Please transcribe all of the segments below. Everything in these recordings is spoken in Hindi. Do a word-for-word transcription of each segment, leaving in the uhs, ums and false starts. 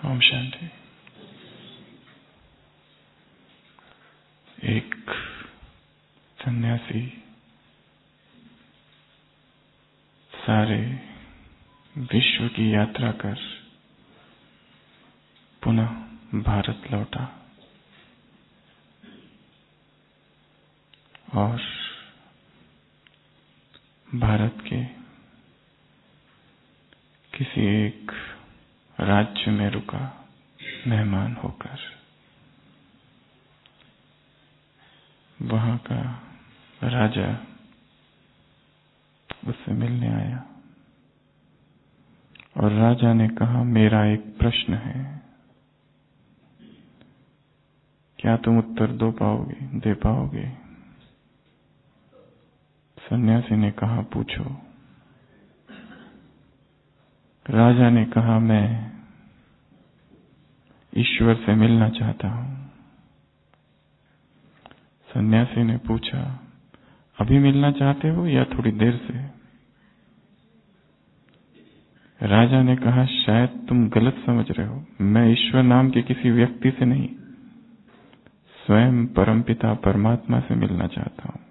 ओम शांति। एक सन्यासी सारे विश्व की यात्रा कर पुनः भारत लौटा और भारत के किसी एक राज्य में रुका मेहमान होकर। वहां का राजा उससे मिलने आया और राजा ने कहा, मेरा एक प्रश्न है, क्या तुम उत्तर दो पाओगे दे पाओगे? सन्यासी ने कहा, पूछो। राजा ने कहा, मैं ईश्वर से मिलना चाहता हूं। सन्यासी ने पूछा, अभी मिलना चाहते हो या थोड़ी देर से? राजा ने कहा, शायद तुम गलत समझ रहे हो। मैं ईश्वर नाम के किसी व्यक्ति से नहीं, स्वयं परमपिता परमात्मा से मिलना चाहता हूं।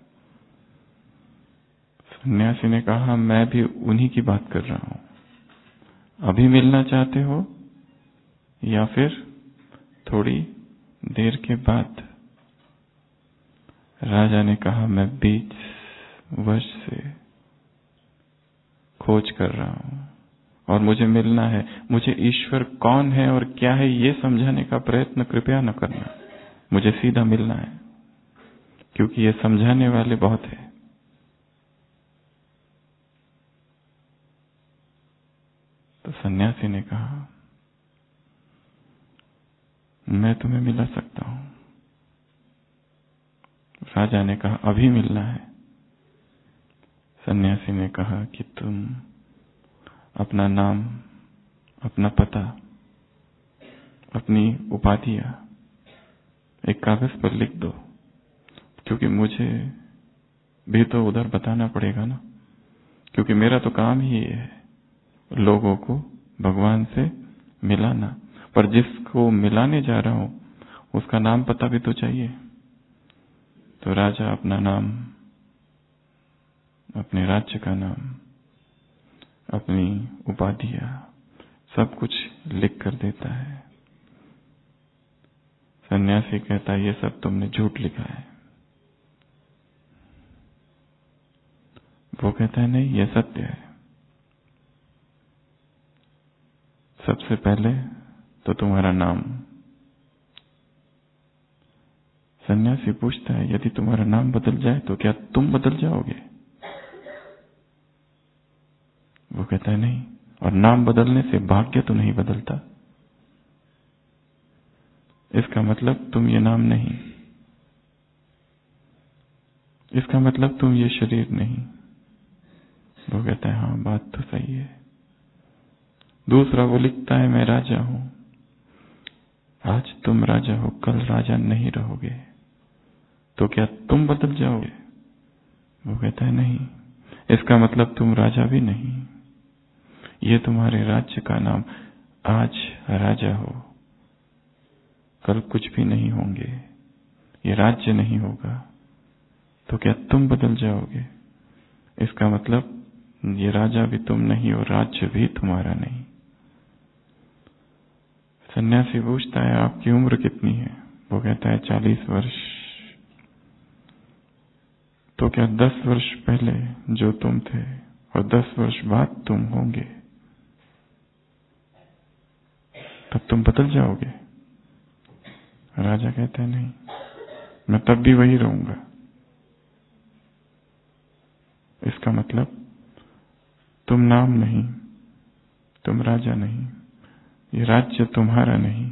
सन्यासी ने कहा, मैं भी उन्हीं की बात कर रहा हूं। अभी मिलना चाहते हो या फिर थोड़ी देर के बाद? राजा ने कहा, मैं बीस वर्ष से खोज कर रहा हूं और मुझे मिलना है। मुझे ईश्वर कौन है और क्या है ये समझाने का प्रयत्न कृपया न करना। मुझे सीधा मिलना है, क्योंकि ये समझाने वाले बहुत हैं। तो सन्यासी ने कहा, मैं तुम्हें मिला सकता हूं। राजा ने कहा, अभी मिलना है। सन्यासी ने कहा कि तुम अपना नाम, अपना पता, अपनी उपाधियां एक कागज पर लिख दो, क्योंकि मुझे भी तो उधर बताना पड़ेगा ना, क्योंकि मेरा तो काम ही ये है, लोगों को भगवान से मिलाना। पर जिसको मिलाने जा रहा हूं उसका नाम पता भी तो चाहिए। तो राजा अपना नाम, अपने राज्य का नाम, अपनी उपाधियां सब कुछ लिख कर देता है। सन्यासी कहता है, ये सब तुमने झूठ लिखा है। वो कहता है, नहीं, ये सत्य है। सबसे पहले तो तुम्हारा नाम। सन्यासी पूछता है, यदि तुम्हारा नाम बदल जाए तो क्या तुम बदल जाओगे? वो कहता है, नहीं, और नाम बदलने से भाग्य तो नहीं बदलता। इसका मतलब तुम ये नाम नहीं, इसका मतलब तुम ये शरीर नहीं। वो कहता है, हाँ, बात तो सही है। दूसरा वो लिखता है, मैं राजा हूं। आज तुम राजा हो, कल राजा नहीं रहोगे, तो क्या तुम बदल जाओगे? वो कहता है, नहीं, इसका मतलब तुम राजा भी नहीं। ये तुम्हारे राज्य का नाम। आज राजा हो, कल कुछ भी नहीं होंगे, ये राज्य नहीं होगा, तो क्या तुम बदल जाओगे? इसका मतलब ये राजा भी तुम नहीं और राज्य भी तुम्हारा नहीं। सन्यासी पूछता है, आपकी उम्र कितनी है? वो कहता है, चालीस वर्ष। तो क्या दस वर्ष पहले जो तुम थे और दस वर्ष बाद तुम होंगे, तब तुम बदल जाओगे? राजा कहता है, नहीं, मैं तब भी वही रहूंगा। इसका मतलब तुम नाम नहीं, तुम राजा नहीं, ये राज्य तुम्हारा नहीं,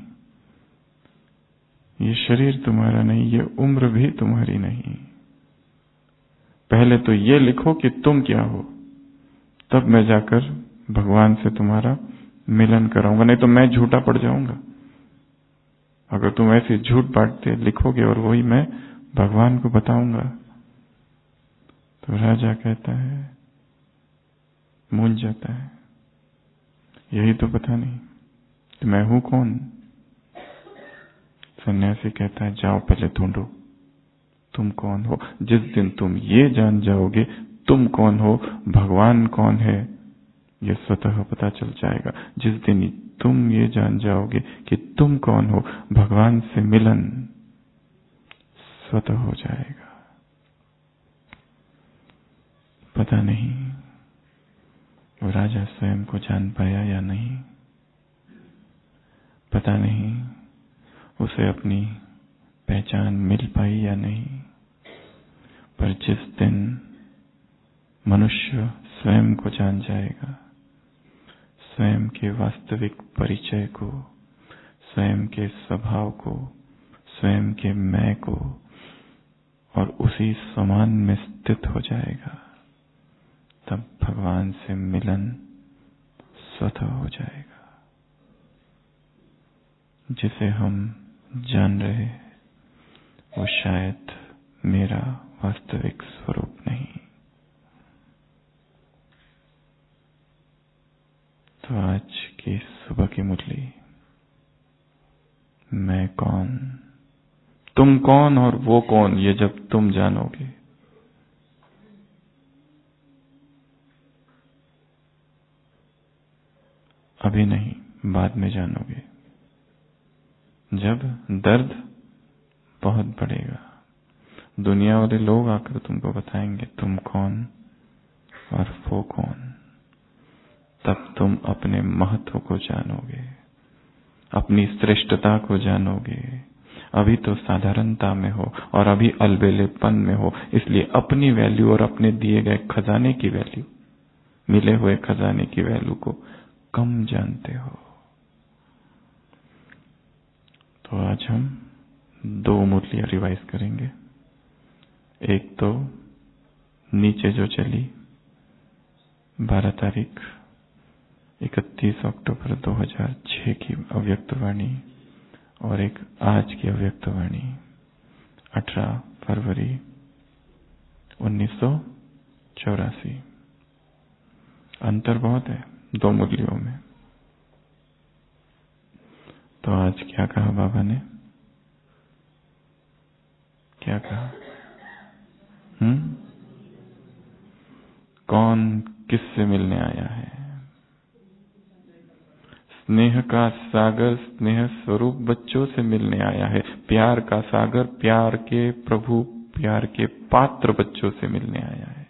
ये शरीर तुम्हारा नहीं, ये उम्र भी तुम्हारी नहीं। पहले तो ये लिखो कि तुम क्या हो, तब मैं जाकर भगवान से तुम्हारा मिलन कराऊंगा। नहीं तो मैं झूठा पड़ जाऊंगा। अगर तुम ऐसे झूठ बांटते लिखोगे और वही मैं भगवान को बताऊंगा। तो राजा कहता है, मूंझ जाता है, यही तो पता नहीं तो मैं हूं कौन? सन्यासी कहता है जाओ पहले ढूंढो तुम कौन हो। जिस दिन तुम ये जान जाओगे तुम कौन हो, भगवान कौन है, ये स्वतः पता चल जाएगा। जिस दिन तुम ये जान जाओगे कि तुम कौन हो, भगवान से मिलन स्वतः हो जाएगा। पता नहीं वो राजा स्वयं को जान पाया या नहीं, पता नहीं उसे अपनी पहचान मिल पाई या नहीं, पर जिस दिन मनुष्य स्वयं को जान जाएगा, स्वयं के वास्तविक परिचय को, स्वयं के स्वभाव को, स्वयं के मैं को, और उसी समान में स्थित हो जाएगा, तब भगवान से मिलन स्वतः हो जाएगा। जिसे हम जान रहे वो शायद मेरा वास्तविक स्वरूप नहीं। तो आज की सुबह की मुरली, मैं कौन, तुम कौन और वो कौन, ये जब तुम जानोगे, अभी नहीं बाद में जानोगे, जब दर्द बहुत बढ़ेगा, दुनिया वाले लोग आकर तुमको बताएंगे तुम कौन और वो कौन, तब तुम अपने महत्व को जानोगे, अपनी श्रेष्ठता को जानोगे। अभी तो साधारणता में हो और अभी अलबेलेपन में हो, इसलिए अपनी वैल्यू और अपने दिए गए खजाने की वैल्यू, मिले हुए खजाने की वैल्यू को कम जानते हो। तो आज हम दो मुरलियां रिवाइज करेंगे। एक तो नीचे जो चली बारह तारीख इकतीस अक्टूबर दो हज़ार छह की अव्यक्तवाणी, और एक आज की अव्यक्तवाणी अठारह फरवरी उन्नीस सौ चौरासी। अंतर बहुत है दो मुरलियों में। तो आज क्या कहा बाबा ने, क्या कहा? हम्म कौन किससे मिलने आया है? स्नेह का सागर स्नेह स्वरूप बच्चों से मिलने आया है। प्यार का सागर प्यार के प्रभु, प्यार के पात्र बच्चों से मिलने आया है।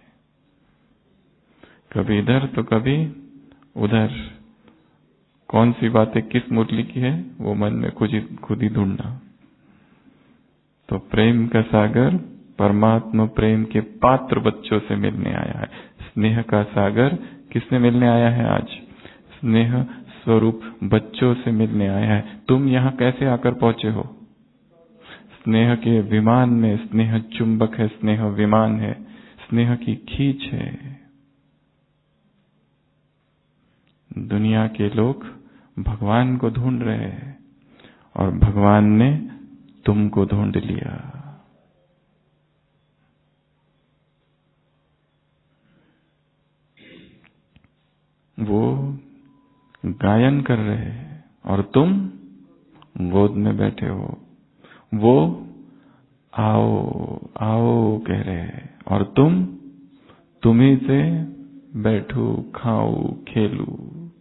कभी इधर तो कभी उधर। कौन सी बातें किस मुरली की है वो मन में खुद ही खुद ही ढूंढना। तो प्रेम का सागर परमात्मा प्रेम के पात्र बच्चों से मिलने आया है। स्नेह का सागर किससे मिलने आया है आज? स्नेह स्वरूप बच्चों से मिलने आया है। तुम यहाँ कैसे आकर पहुंचे हो? स्नेह के विमान में। स्नेह चुंबक है, स्नेह विमान है, स्नेह की खींच है। दुनिया के लोग भगवान को ढूंढ रहे हैं और भगवान ने तुमको ढूंढ लिया। वो गायन कर रहे हैं और तुम गोद में बैठे हो। वो आओ आओ कह रहे हैं और तुम तुम्ही से बैठू खाऊं खेलूं।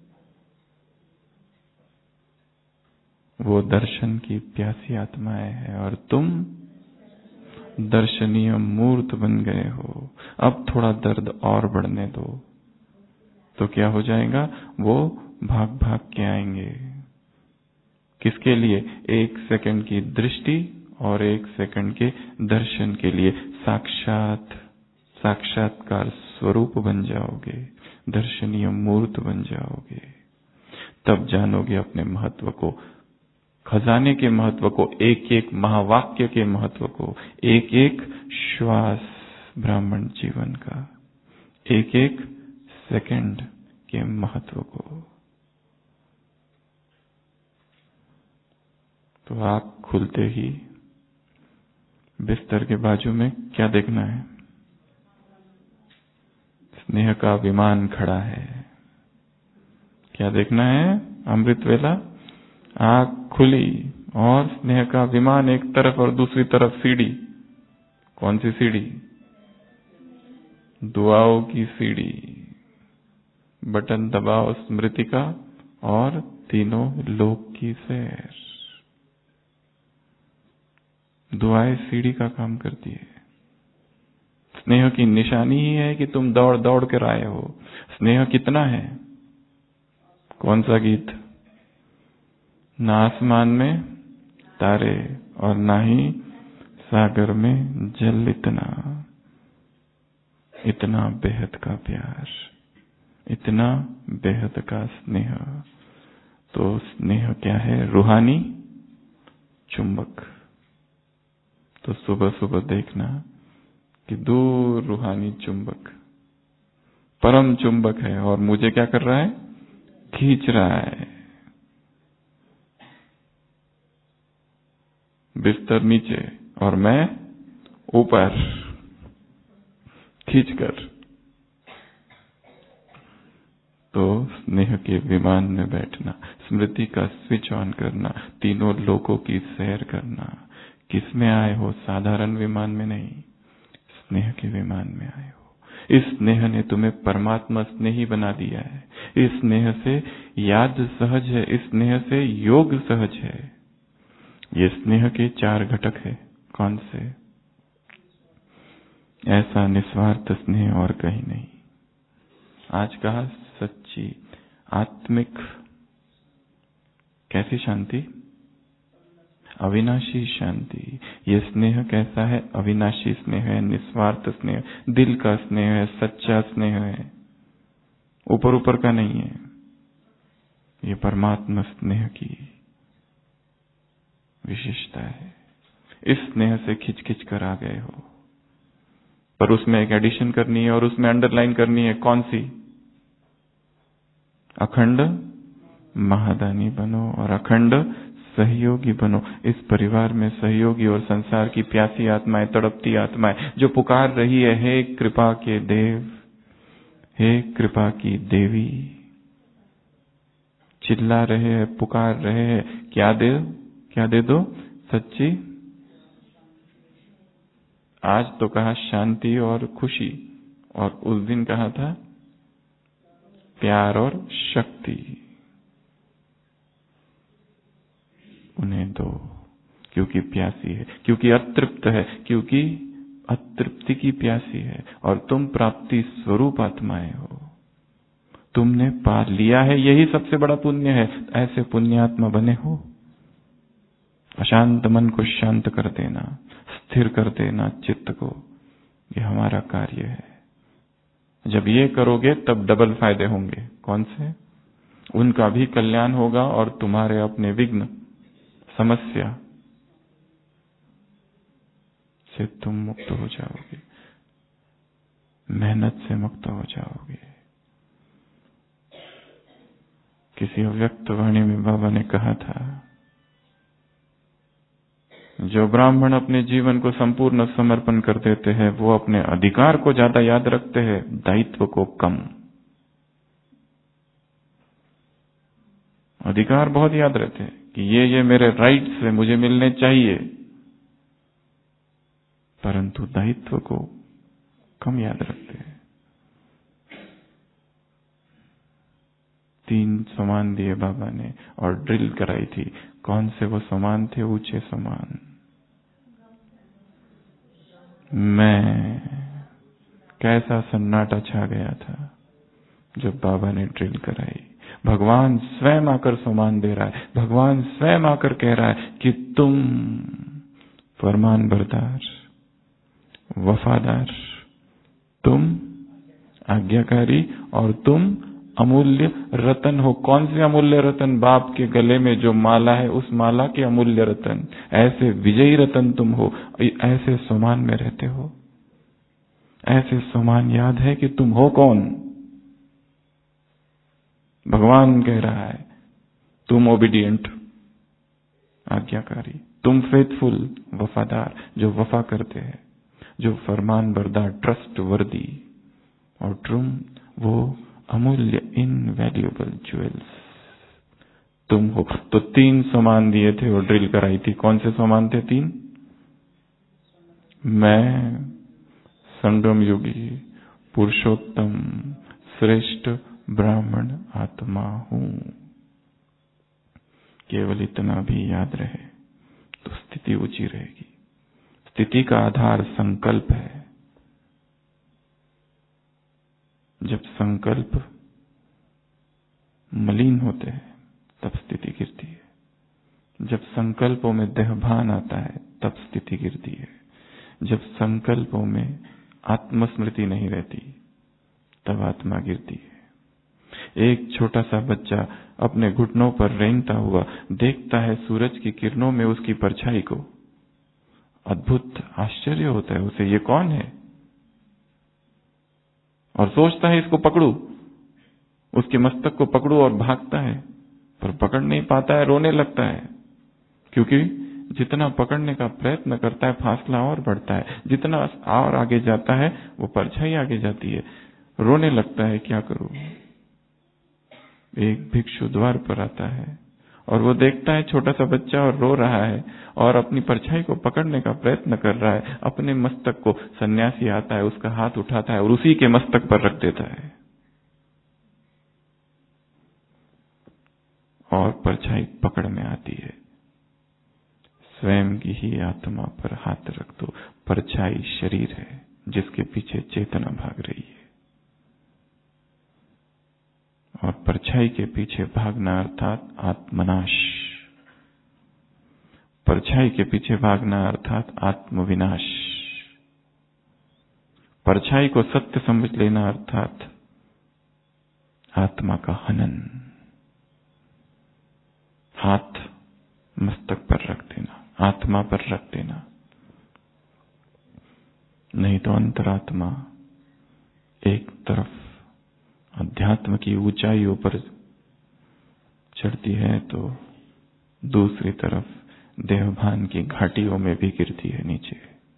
वो दर्शन की प्यासी आत्माएं हैं और तुम दर्शनीय मूर्त बन गए हो। अब थोड़ा दर्द और बढ़ने दो तो क्या हो जाएगा? वो भाग भाग के आएंगे। किसके लिए? एक सेकंड की दृष्टि और एक सेकंड के दर्शन के लिए। साक्षात साक्षात्कार स्वरूप बन जाओगे, दर्शनीय मूर्त बन जाओगे। तब जानोगे अपने महत्व को, खजाने के महत्व को, एक एक महावाक्य के महत्व को, एक एक श्वास ब्राह्मण जीवन का, एक एक सेकंड के महत्व को। तो आँख खुलते ही बिस्तर के बाजू में क्या देखना है? स्नेह का विमान खड़ा है। क्या देखना है? अमृत वेला आंख खुली और स्नेह का विमान एक तरफ और दूसरी तरफ सीढ़ी। कौन सी सीढ़ी? दुआओं की सीढ़ी। बटन दबाओ स्मृति का और तीनों लोक की सैर। दुआएं सीढ़ी का काम करती है। स्नेह की निशानी ही है कि तुम दौड़ दौड़ कर आए हो। स्नेह कितना है? कौन सा गीत? ना आसमान में तारे और ना ही सागर में जल इतना, इतना बेहद का प्यार, इतना बेहद का स्नेह। तो स्नेह क्या है? रूहानी चुंबक। तो सुबह सुबह देखना कि दूर रूहानी चुंबक, परम चुंबक है और मुझे क्या कर रहा है? खींच रहा है। बिस्तर नीचे और मैं ऊपर, खींचकर। तो स्नेह के विमान में बैठना, स्मृति का स्विच ऑन करना, तीनों लोकों की सैर करना। किस में आए हो? साधारण विमान में नहीं, स्नेह के विमान में आए हो। इस स्नेह ने तुम्हें परमात्मा स्नेही बना दिया है। इस स्नेह से याद सहज है, इस स्नेह से योग सहज है। ये स्नेह के चार घटक है। कौन से? ऐसा निस्वार्थ स्नेह और कहीं नहीं। आज कहा सच्ची आत्मिक कैसी शांति? अविनाशी शांति। ये स्नेह कैसा है? अविनाशी स्नेह है, निस्वार्थ स्नेह, दिल का स्नेह है, सच्चा स्नेह है, ऊपर ऊपर का नहीं है। ये परमात्मा स्नेह की विशेषता है। इस स्नेह से खिंच खिंच कर आ गए हो, पर उसमें एक एडिशन करनी है और उसमें अंडरलाइन करनी है। कौन सी? अखंड महादानी बनो और अखंड सहयोगी बनो। इस परिवार में सहयोगी और संसार की प्यासी आत्माएं, तड़पती आत्माएं जो पुकार रही है, हे कृपा के देव, हे कृपा की देवी, चिल्ला रहे हैं, पुकार रहे हैं, क्या दे क्या दे दो? सच्ची। आज तो कहा शांति और खुशी, और उस दिन कहा था प्यार और शक्ति। उन्हें दो, क्योंकि प्यासी है, क्योंकि अतृप्त है, क्योंकि अतृप्ति की प्यासी है। और तुम प्राप्ति स्वरूप आत्माएं हो, तुमने पा लिया है, यही सबसे बड़ा पुण्य है। ऐसे पुण्यात्मा बने हो। अशांत मन को शांत कर देना, स्थिर कर देना चित्त को, ये हमारा कार्य है। जब ये करोगे तब डबल फायदे होंगे। कौन से? उनका भी कल्याण होगा और तुम्हारे अपने विघ्न, समस्या से तुम मुक्त हो जाओगे, मेहनत से मुक्त हो जाओगे। किसी अव्यक्त वाणी में बाबा ने कहा था, जो ब्राह्मण अपने जीवन को संपूर्ण समर्पण कर देते हैं वो अपने अधिकार को ज्यादा याद रखते हैं, दायित्व को कम। अधिकार बहुत याद रहते हैं कि ये ये मेरे राइट्स है, मुझे मिलने चाहिए, परंतु दायित्व को कम याद रखते हैं। तीन समान दिए बाबा ने और ड्रिल कराई थी। कौन से वो समान थे? ऊंचे समान। मैं कैसा सन्नाटा छा गया था जब बाबा ने ड्रिल कराई। भगवान स्वयं आकर सम्मान दे रहा है, भगवान स्वयं आकर कह रहा है कि तुम फरमान बरदार, वफादार, तुम आज्ञाकारी और तुम अमूल्य रतन हो। कौन से अमूल्य रतन? बाप के गले में जो माला है उस माला के अमूल्य रतन। ऐसे विजयी रतन तुम हो, ऐसे सम्मान में रहते हो, ऐसे सम्मान याद है कि तुम हो कौन। भगवान कह रहा है तुम ओबीडिएंट, आज्ञाकारी, तुम फेथफुल, वफादार, जो वफा करते हैं, जो फरमान बरदार, ट्रस्ट वर्दी, और तुम वो अमूल्य इनवैल्यूएबल ज्वेल्स, तुम हो। तो तीन समान दिए थे और ड्रिल कराई थी। कौन से समान थे तीन? मैं संगम योगी पुरुषोत्तम श्रेष्ठ ब्राह्मण आत्मा हूं। केवल इतना भी याद रहे तो स्थिति ऊंची रहेगी। स्थिति का आधार संकल्प है। जब संकल्प मलिन होते हैं तब स्थिति गिरती है। जब संकल्पों में देहभान आता है तब स्थिति गिरती है। जब संकल्पों में आत्मस्मृति नहीं रहती तब आत्मा गिरती है। एक छोटा सा बच्चा अपने घुटनों पर रेंगता हुआ देखता है सूरज की किरणों में उसकी परछाई को। अद्भुत आश्चर्य होता है उसे, ये कौन है? और सोचता है इसको पकड़ू, उसके मस्तक को पकड़ू और भागता है, पर पकड़ नहीं पाता है, रोने लगता है। क्योंकि जितना पकड़ने का प्रयत्न करता है फासला और बढ़ता है, जितना और आगे जाता है वो परछाई आगे जाती है। रोने लगता है, क्या करूं? एक भिक्षु द्वार पर आता है और वो देखता है छोटा सा बच्चा और रो रहा है और अपनी परछाई को पकड़ने का प्रयत्न कर रहा है। अपने मस्तक को सन्यासी आता है, उसका हाथ उठाता है और उसी के मस्तक पर रख देता है और परछाई पकड़ में आती है। स्वयं की ही आत्मा पर हाथ रख दो। परछाई शरीर है जिसके पीछे चेतना भाग रही है, और परछाई के पीछे भागना अर्थात आत्मनाश। परछाई के पीछे भागना अर्थात आत्मविनाश। परछाई को सत्य समझ लेना अर्थात आत्मा का हनन। हाथ मस्तक पर रख देना, आत्मा पर रख देना, नहीं तो अंतरात्मा एक तरफ अध्यात्म की ऊंचाइयों पर चढ़ती है तो दूसरी तरफ देहभान की घाटियों में भी गिरती है नीचे।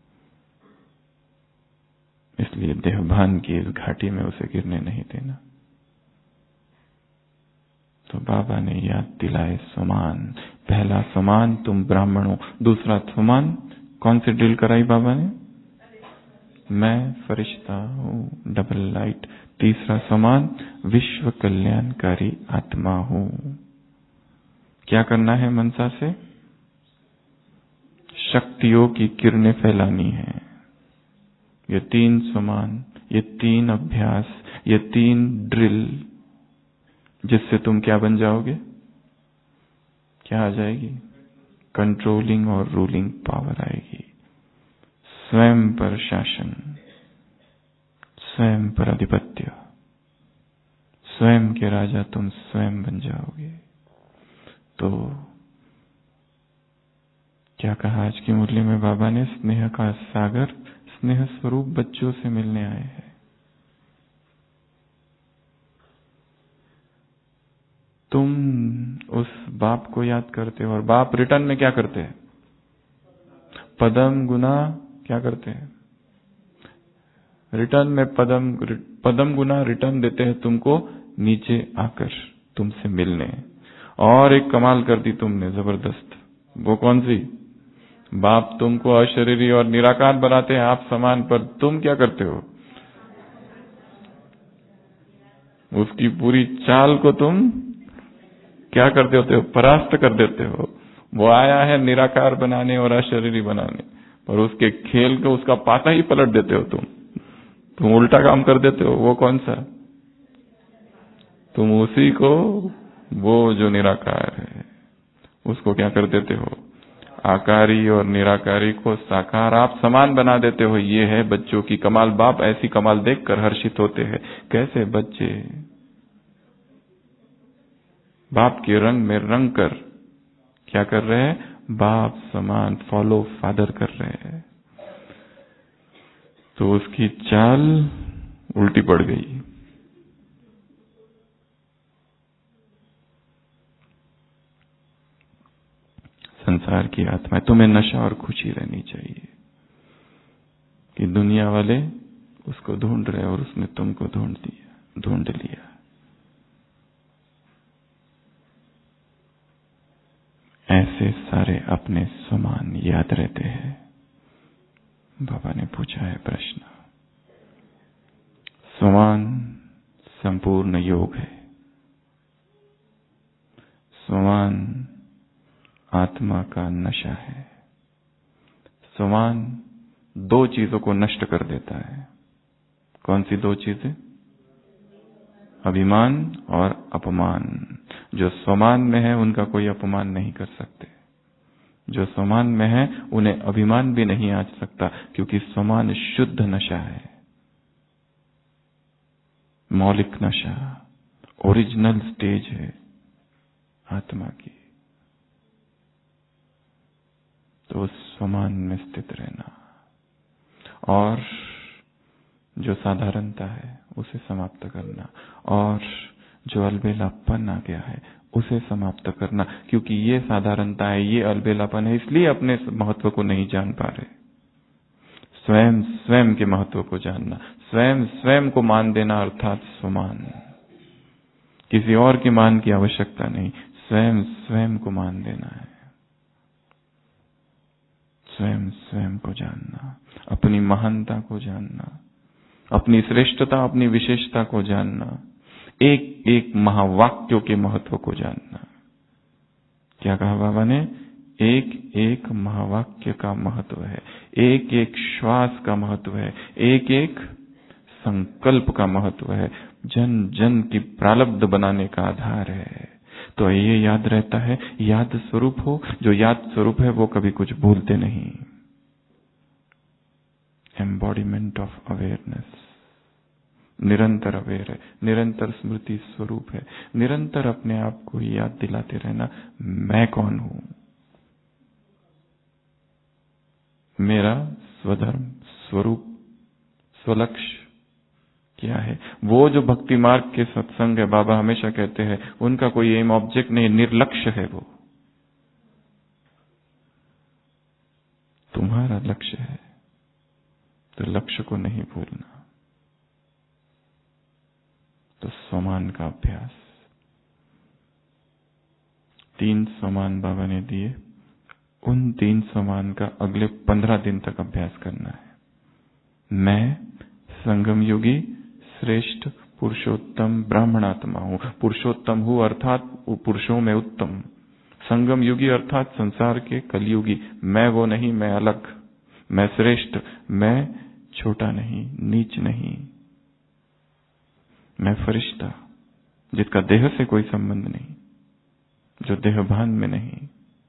इसलिए देहभान की इस घाटी में उसे गिरने नहीं देना। तो बाबा ने याद दिलाए समान। पहला समान तुम ब्राह्मण हो। दूसरा समान कौन से ड्रिल कराई बाबा ने? मैं फरिश्ता हूं, डबल लाइट। तीसरा समान विश्व कल्याणकारी आत्मा हूं। क्या करना है मनसा से? शक्तियों की किरणें फैलानी है। ये तीन समान, ये तीन अभ्यास, ये तीन ड्रिल, जिससे तुम क्या बन जाओगे? क्या आ जाएगी? कंट्रोलिंग और रूलिंग पावर आएगी। स्वयं पर शासन, स्वयं पर आधिपत्य, स्वयं के राजा तुम स्वयं बन जाओगे। तो क्या कहा आज की मुरली में बाबा ने? स्नेह का सागर स्नेह स्वरूप बच्चों से मिलने आए हैं। तुम उस बाप को याद करते हो और बाप रिटर्न में क्या करते हैं? पदम गुना क्या करते हैं? रिटर्न में पदम पदम गुना रिटर्न देते हैं तुमको नीचे आकर तुमसे मिलने। और एक कमाल कर दी तुमने जबरदस्त। वो कौन सी? बाप तुमको अशरीरी और निराकार बनाते हैं आप समान, पर तुम क्या करते हो? उसकी पूरी चाल को तुम क्या कर देते हो? परास्त कर देते हो। वो आया है निराकार बनाने और अशरीरी बनाने, पर उसके खेल को, उसका पाता ही पलट देते हो तुम। तुम उल्टा काम कर देते हो। वो कौन सा? तुम उसी को, वो जो निराकार है उसको क्या कर देते हो? आकारी और निराकारी को साकार आप समान बना देते हो। ये है बच्चों की कमाल। बाप ऐसी कमाल देखकर हर्षित होते हैं। कैसे बच्चे बाप के रंग में रंग कर क्या कर रहे हैं? बाप समान फॉलो फादर कर रहे हैं। तो उसकी चाल उल्टी पड़ गई। संसार की आत्मा, तुम्हें नशा और खुशी रहनी चाहिए कि दुनिया वाले उसको ढूंढ रहे और उसने तुमको ढूंढ दिया, ढूंढ लिया। कैसे सारे अपने समान याद रहते हैं? बाबा ने पूछा है प्रश्न। समान संपूर्ण योग है। समान आत्मा का नशा है। समान दो चीजों को नष्ट कर देता है। कौन सी दो चीजें? अभिमान और अपमान। जो समान में है उनका कोई अपमान नहीं कर सकते। जो समान में है उन्हें अभिमान भी नहीं आ सकता, क्योंकि समान शुद्ध नशा है, मौलिक नशा, ओरिजिनल स्टेज है आत्मा की। तो समान में स्थित रहना और जो साधारणता है उसे समाप्त करना, और जो अलबेलापन आ गया है उसे समाप्त करना, क्योंकि ये साधारणता है, ये अलबेलापन है, इसलिए अपने महत्व को नहीं जान पा रहे। स्वयं स्वयं के महत्व को जानना, स्वयं स्वयं को मान देना, अर्थात समान। किसी और के मान की आवश्यकता नहीं, स्वयं स्वयं को मान देना है। स्वयं स्वयं को जानना, अपनी महानता को जानना, अपनी श्रेष्ठता, अपनी विशेषता को जानना, एक एक महावाक्यों के महत्व को जानना। क्या कहा बाबा ने? एक एक महावाक्य का महत्व है, एक एक श्वास का महत्व है, एक एक संकल्प का महत्व है, जन जन की प्रारब्ध बनाने का आधार है। तो ये याद रहता है, याद स्वरूप हो। जो याद स्वरूप है वो कभी कुछ भूलते नहीं। एम्बॉडीमेंट ऑफ अवेयरनेस, निरंतर अवेयर है, निरंतर स्मृति स्वरूप है, निरंतर अपने आप को याद दिलाते रहना, मैं कौन हूं, मेरा स्वधर्म, स्वरूप, स्वलक्ष्य क्या है। वो जो भक्ति मार्ग के सत्संग है, बाबा हमेशा कहते हैं, उनका कोई एम ऑब्जेक्ट नहीं, निर्लक्ष्य है वो। तुम्हारा लक्ष्य है तो लक्ष्य को नहीं भूलना। तो समान का अभ्यास, तीन समान बाबा ने दिए, उन तीन समान का अगले पंद्रह दिन तक अभ्यास करना है। मैं संगम युगी श्रेष्ठ पुरुषोत्तम ब्राह्मणात्मा हूं। पुरुषोत्तम हूं अर्थात पुरुषों में उत्तम। संगम युगी अर्थात संसार के कलयुगी। मैं वो नहीं, मैं अलग, मैं श्रेष्ठ, मैं छोटा नहीं, नीच नहीं, मैं फरिश्ता जिसका देह से कोई संबंध नहीं, जो देहभान में नहीं।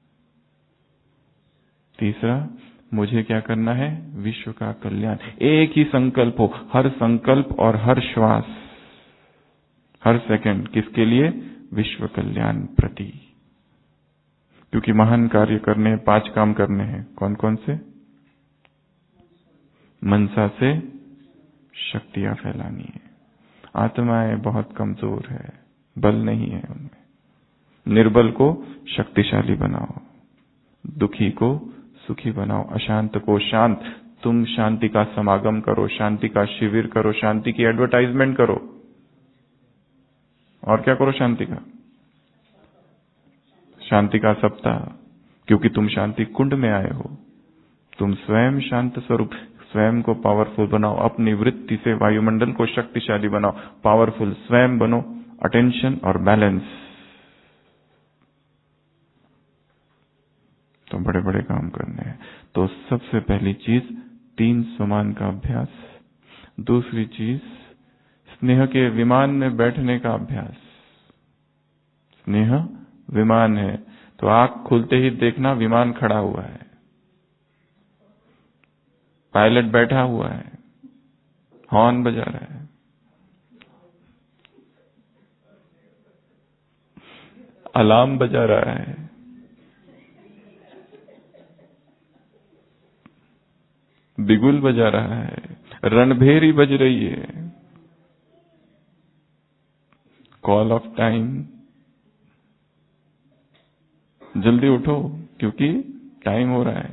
तीसरा, मुझे क्या करना है? विश्व का कल्याण। एक ही संकल्प हो, हर संकल्प और हर श्वास, हर सेकंड किसके लिए? विश्व कल्याण प्रति। क्योंकि महान कार्य करने हैं, पांच काम करने हैं। कौन कौन से? मनसा से शक्तियां फैलानी है। आत्माएं बहुत कमजोर है, बल नहीं है उनमें। निर्बल को शक्तिशाली बनाओ, दुखी को सुखी बनाओ, अशांत को शांत। तुम शांति का समागम करो, शांति का शिविर करो, शांति की एडवर्टाइजमेंट करो। और क्या करो? शांति का शांति का सप्ताह, क्योंकि तुम शांति कुंड में आए हो। तुम स्वयं शांत स्वरूप, स्वयं को पावरफुल बनाओ, अपनी वृत्ति से वायुमंडल को शक्तिशाली बनाओ, पावरफुल स्वयं बनो, अटेंशन और बैलेंस। तो बड़े बड़े काम करने हैं। तो सबसे पहली चीज तीन समान का अभ्यास। दूसरी चीज स्नेह के विमान में बैठने का अभ्यास। स्नेह विमान है तो आंख खुलते ही देखना विमान खड़ा हुआ है, पायलट बैठा हुआ है, हॉर्न बजा रहा है, अलार्म बजा रहा है, बिगुल बजा रहा है, रणभेरी बज रही है, कॉल ऑफ टाइम। जल्दी उठो क्योंकि टाइम हो रहा है,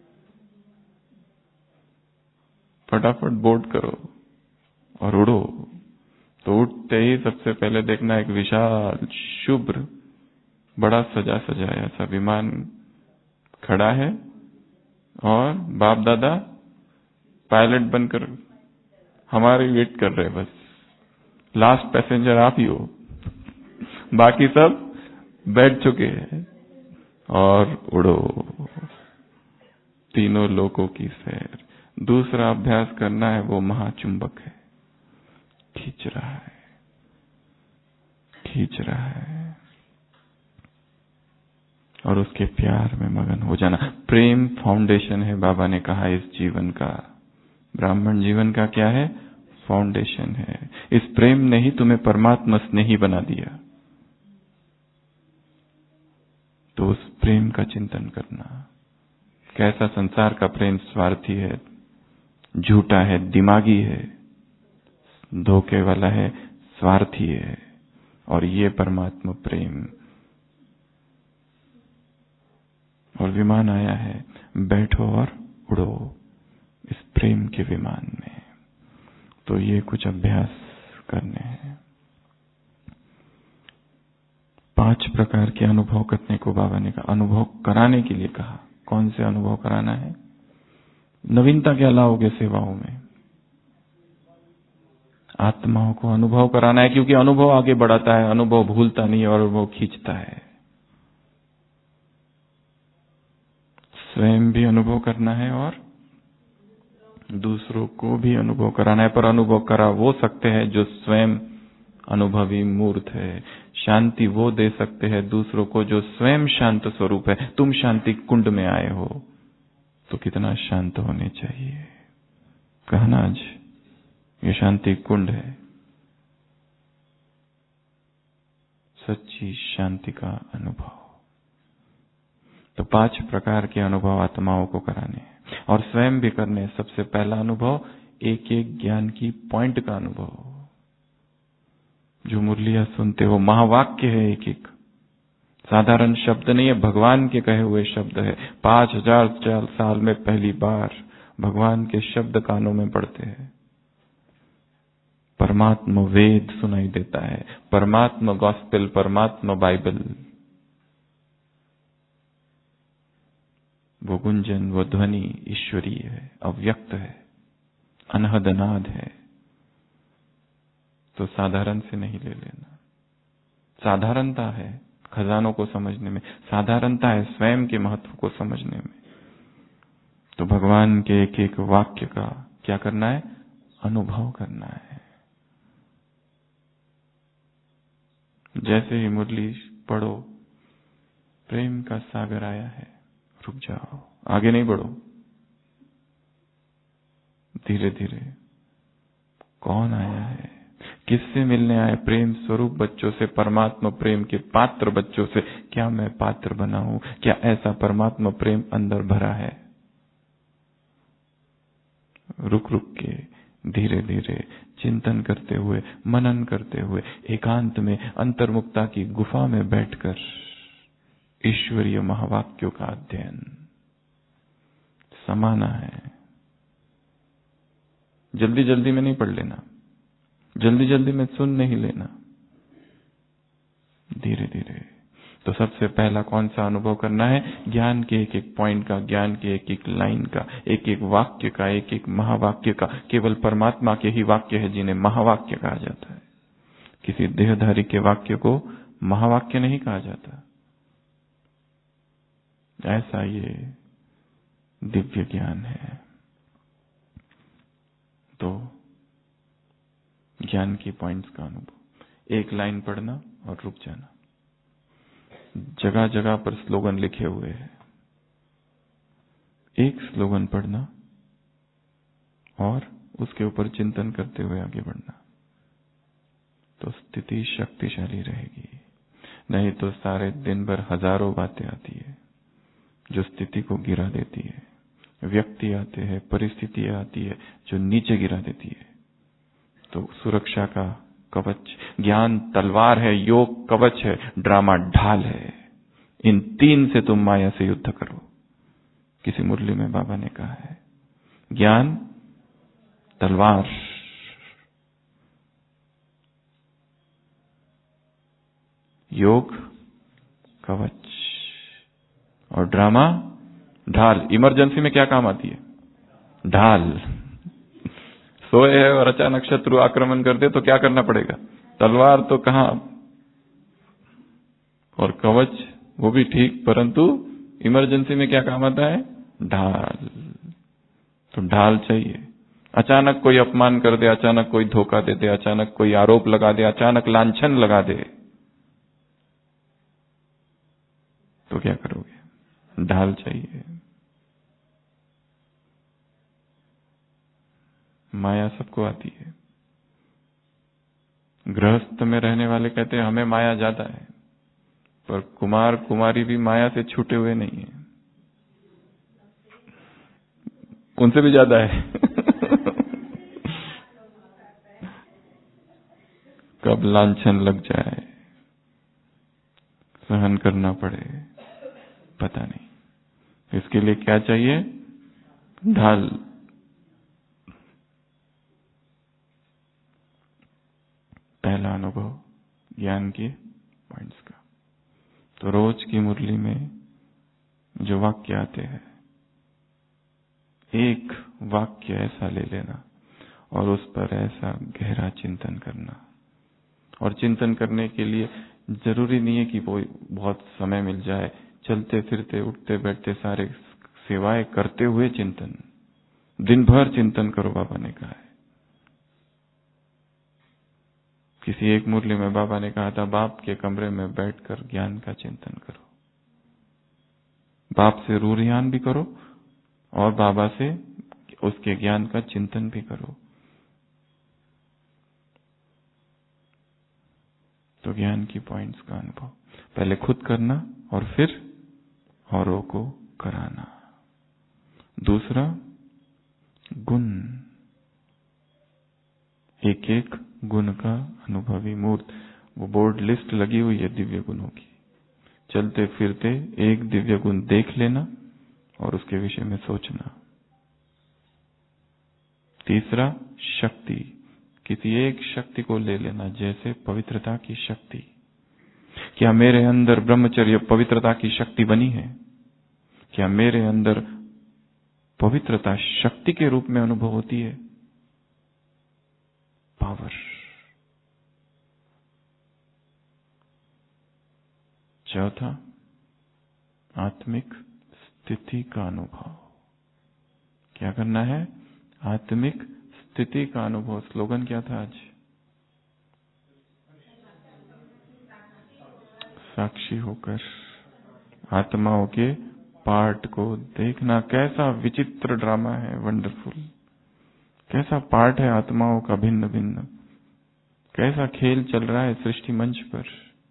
फटाफट बोर्ड करो और उड़ो। तो उठते ही सबसे पहले देखना एक विशाल शुभ्र बड़ा सजा सजाया सा विमान खड़ा है और बाप दादा पायलट बनकर हमारे वेट कर रहे, बस लास्ट पैसेंजर आप ही हो, बाकी सब बैठ चुके हैं और उड़ो तीनों लोकों की सैर। दूसरा अभ्यास करना है, वो महाचुंबक है, खींच रहा है खींच रहा है और उसके प्यार में मगन हो जाना। प्रेम फाउंडेशन है, बाबा ने कहा इस जीवन का, ब्राह्मण जीवन का क्या है? फाउंडेशन है। इस प्रेम ने ही तुम्हें परमात्मा स्नेही बना दिया। तो उस प्रेम का चिंतन करना। कैसा संसार का प्रेम स्वार्थी है, झूठा है, दिमागी है, धोखे वाला है, स्वार्थी है। और ये परमात्मा प्रेम, और विमान आया है, बैठो और उड़ो इस प्रेम के विमान में। तो ये कुछ अभ्यास करने हैं। पांच प्रकार के अनुभव करने को बाबा ने कहा, अनुभव कराने के लिए कहा। कौन से अनुभव कराना है? नवीनता क्या लाओगे सेवाओं में? आत्माओं को अनुभव कराना है, क्योंकि अनुभव आगे बढ़ाता है, अनुभव भूलता नहीं और वो खींचता है। स्वयं भी अनुभव करना है और दूसरों को भी अनुभव कराना है। पर अनुभव करा वो सकते हैं जो स्वयं अनुभवी मूर्त है। शांति वो दे सकते हैं दूसरों को जो स्वयं शांत स्वरूप है। तुम शांति कुंड में आए हो तो कितना शांत होने चाहिए। कहना आज ये शांति कुंड है, सच्ची शांति का अनुभव। तो पांच प्रकार के अनुभव आत्माओं को कराने हैं और स्वयं भी करने। सबसे पहला अनुभव एक एक ज्ञान की पॉइंट का अनुभव। जो मुरलियां सुनते हो महावाक्य है, एक एक साधारण शब्द नहीं है, भगवान के कहे हुए शब्द है। पांच हजार चार साल में पहली बार भगवान के शब्द कानों में पड़ते हैं। परमात्मा वेद सुनाई देता है, परमात्मा गॉस्पेल, परमात्मा बाइबल। वो गुंजन, वो ध्वनि ईश्वरीय है, अव्यक्त है, अनहद नाद है। तो साधारण से नहीं ले लेना। साधारणता है खजानों को समझने में, साधारणता है स्वयं के महत्व को समझने में। तो भगवान के एक एक वाक्य का क्या करना है? अनुभव करना है। जैसे ही मुरली पढ़ो, प्रेम का सागर आया है, रुक जाओ, आगे नहीं बढ़ो, धीरे धीरे। कौन आया है? किससे मिलने आए? प्रेम स्वरूप बच्चों से, परमात्मा प्रेम के पात्र बच्चों से। क्या मैं पात्र बना हूं? क्या ऐसा परमात्मा प्रेम अंदर भरा है? रुक रुक के, धीरे धीरे चिंतन करते हुए, मनन करते हुए, एकांत में अंतर्मुक्ता की गुफा में बैठकर ईश्वरीय महावाक्यों का अध्ययन समाना है। जल्दी जल्दी में नहीं पढ़ लेना, जल्दी जल्दी में सुन नहीं लेना, धीरे धीरे। तो सबसे पहला कौन सा अनुभव करना है? ज्ञान के एक एक पॉइंट का, ज्ञान के एक एक लाइन का, एक एक वाक्य का, एक एक महावाक्य का। केवल परमात्मा के ही वाक्य है जिन्हें महावाक्य कहा जाता है। किसी देहधारी के वाक्य को महावाक्य नहीं कहा जाता। ऐसा ये दिव्य ज्ञान है। तो ज्ञान की पॉइंट्स का अनुभव। एक लाइन पढ़ना और रुक जाना। जगह जगह पर स्लोगन लिखे हुए हैं। एक स्लोगन पढ़ना और उसके ऊपर चिंतन करते हुए आगे बढ़ना। तो स्थिति शक्तिशाली रहेगी। नहीं तो सारे दिन भर हजारों बातें आती है जो स्थिति को गिरा देती है। व्यक्ति आते हैं, परिस्थितियां आती है जो नीचे गिरा देती है। तो सुरक्षा का कवच ज्ञान तलवार है, योग कवच है, ड्रामा ढाल है। इन तीन से तुम माया से युद्ध करो। किसी मुरली में बाबा ने कहा है, ज्ञान तलवार, योग कवच। और ड्रामा ढाल। इमरजेंसी में क्या काम आती है? ढाल। सोए है और अचानक शत्रु आक्रमण कर दे तो क्या करना पड़ेगा? तलवार तो कहां, और कवच वो भी ठीक, परंतु इमरजेंसी में क्या काम आता है? ढाल। तो ढाल चाहिए। अचानक कोई अपमान कर दे, अचानक कोई धोखा दे दे, अचानक कोई आरोप लगा दे, अचानक लांछन लगा दे, तो क्या करोगे? ढाल चाहिए। माया सबको आती है। गृहस्थ में रहने वाले कहते हैं हमें माया ज्यादा है, पर कुमार कुमारी भी माया से छूटे हुए नहीं है, उनसे भी ज्यादा है। कब लांछन लग जाए, सहन करना पड़े, पता नहीं। इसके लिए क्या चाहिए? ढाल। पहला अनुभव ज्ञान के पॉइंट्स का। तो रोज की मुरली में जो वाक्य आते हैं, एक वाक्य ऐसा ले लेना और उस पर ऐसा गहरा चिंतन करना। और चिंतन करने के लिए जरूरी नहीं है कि वो बहुत समय मिल जाए। चलते फिरते, उठते बैठते, सारे सेवाएं करते हुए चिंतन, दिन भर चिंतन करो, बाबा ने कहा है। किसी एक मुरली में बाबा ने कहा था, बाप के कमरे में बैठकर ज्ञान का चिंतन करो। बाप से रूरियान भी करो और बाबा से उसके ज्ञान का चिंतन भी करो। तो ज्ञान की पॉइंट्स का अनुभव पहले खुद करना और फिर औरों को कराना। दूसरा, गुण। एक एक गुण का अनुभवी मूर्त। वो बोर्ड लिस्ट लगी हुई है दिव्य गुणों की। चलते फिरते एक दिव्य गुण देख लेना और उसके विषय में सोचना। तीसरा, शक्ति। किसी एक शक्ति को ले लेना, जैसे पवित्रता की शक्ति। क्या मेरे अंदर ब्रह्मचर्य पवित्रता की शक्ति बनी है? क्या मेरे अंदर पवित्रता शक्ति के रूप में अनुभव होती है? पावर। चौथा, आत्मिक स्थिति का अनुभव। क्या करना है? आत्मिक स्थिति का अनुभव। स्लोगन क्या था आज? साक्षी होकर आत्माओं के पार्ट को देखना। कैसा विचित्र ड्रामा है, वंडरफुल। कैसा पार्ट है आत्माओं का भिन्न भिन्न, कैसा खेल चल रहा है सृष्टि मंच पर।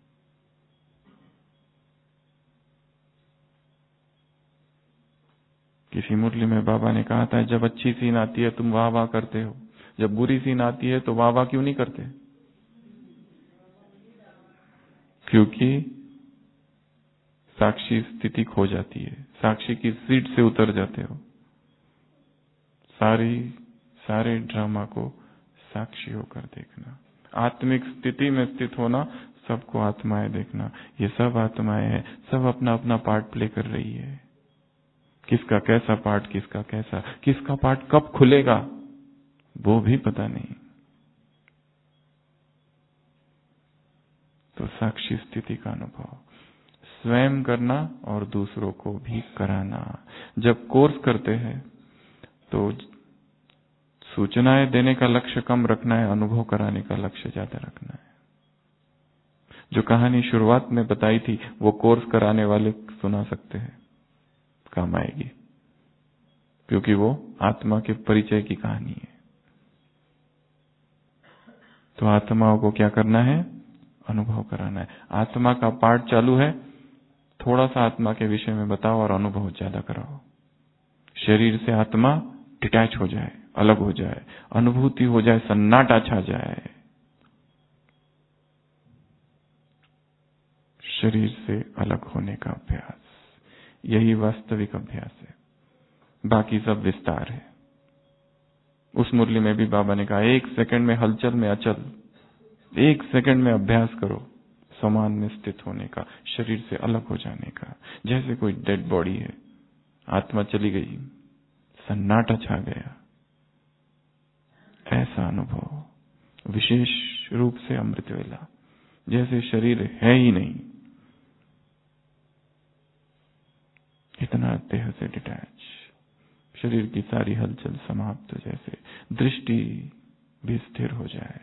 किसी मुरली में बाबा ने कहा था, जब अच्छी सीन आती है तुम वाह वाह करते हो, जब बुरी सीन आती है तो वाह वाह क्यों नहीं करते? क्योंकि साक्षी स्थिति खो जाती है, साक्षी की सीट से उतर जाते हो। सारी सारे ड्रामा को साक्षी होकर देखना, आत्मिक स्थिति में स्थित होना, सबको आत्माएं देखना। ये सब आत्माएं हैं, सब अपना अपना पार्ट प्ले कर रही है। किसका कैसा पार्ट, किसका कैसा, किसका पार्ट कब खुलेगा वो भी पता नहीं। तो साक्षी स्थिति का अनुभव स्वयं करना और दूसरों को भी कराना। जब कोर्स करते हैं तो सूचनाएं देने का लक्ष्य कम रखना है, अनुभव कराने का लक्ष्य ज्यादा रखना है। जो कहानी शुरुआत में बताई थी वो कोर्स कराने वाले सुना सकते हैं, काम आएगी, क्योंकि वो आत्मा के परिचय की कहानी है। तो आत्माओं को क्या करना है? अनुभव कराना है। आत्मा का पाठ चालू है, थोड़ा सा आत्मा के विषय में बताओ और अनुभव ज्यादा कराओ। शरीर से आत्मा डिटैच हो जाए, अलग हो जाए, अनुभूति हो जाए, सन्नाटा छा जाए। शरीर से अलग होने का अभ्यास, यही वास्तविक अभ्यास है। बाकी सब विस्तार है। उस मुरली में भी बाबा ने कहा, एक सेकंड में हलचल में अचल, एक सेकंड में अभ्यास करो, समान में स्थित होने का, शरीर से अलग हो जाने का। जैसे कोई डेड बॉडी है, आत्मा चली गई, सन्नाटा छा गया, ऐसा अनुभव। विशेष रूप से अमृत वेला, जैसे शरीर है ही नहीं, इतना देह से डिटैच, शरीर की सारी हलचल समाप्त, जैसे दृष्टि भी स्थिर हो जाए।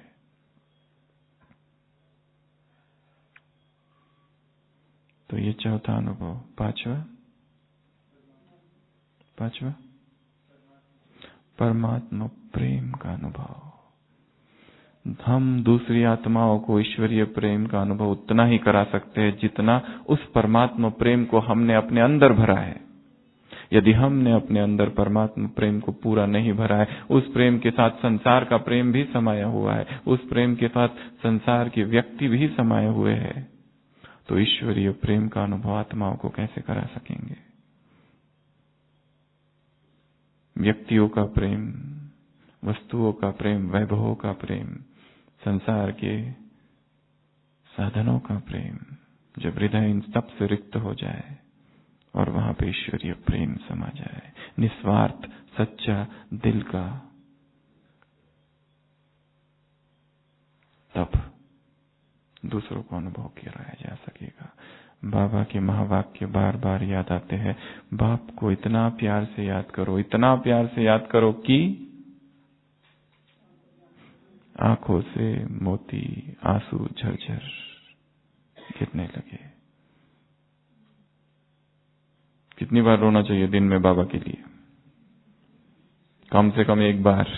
तो ये चौथा अनुभव। पांचवा पांचवा परमात्मा प्रेम का अनुभव। हम दूसरी आत्माओं को ईश्वरीय प्रेम का अनुभव उतना ही करा सकते हैं जितना उस परमात्मा प्रेम को हमने अपने अंदर भरा है। यदि हमने अपने अंदर परमात्मा प्रेम को पूरा नहीं भरा है, उस प्रेम के साथ संसार का प्रेम भी समाया हुआ है, उस प्रेम के साथ संसार के व्यक्ति भी समाये हुए हैं, तो ईश्वरीय प्रेम का अनुभव आत्माओं को कैसे करा सकेंगे? व्यक्तियों का प्रेम, वस्तुओं का प्रेम, वैभवों का प्रेम, संसार के साधनों का प्रेम, जब हृदय इन सब से रिक्त हो जाए और वहां पे ईश्वरीय प्रेम समा जाए, निस्वार्थ सच्चा दिल का, तब दूसरों को अनुभव कराया जा सकेगा। बाबा के महावाक्य बार बार याद आते हैं। बाप को इतना प्यार से याद करो, इतना प्यार से याद करो कि आंखों से मोती आंसू झरझर गिरने लगे। कितनी बार रोना चाहिए दिन में बाबा के लिए? कम से कम एक बार,